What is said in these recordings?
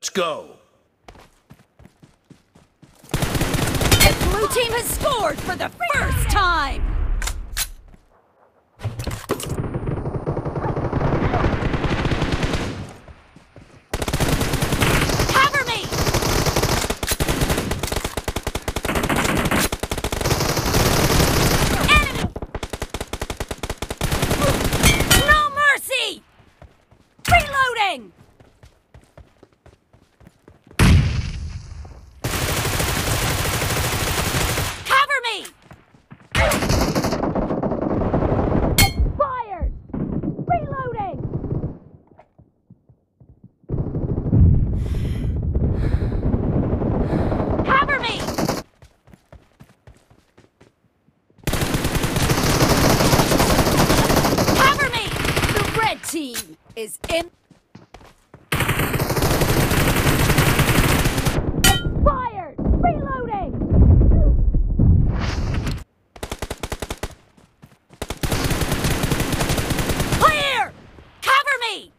Let's go. The blue team has scored for the first time! Cover me! Enemy! No mercy! Reloading! Fired! Reloading! Cover me! Cover me! The red team is in. Fired! Reloading! Clear! Cover me!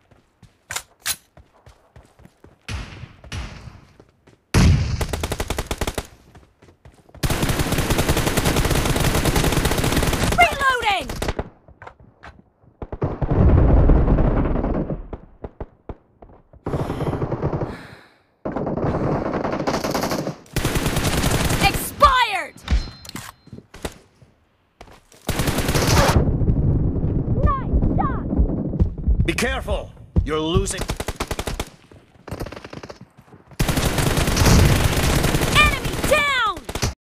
Reloading! Expired! Nice shot! Be careful. You're losing.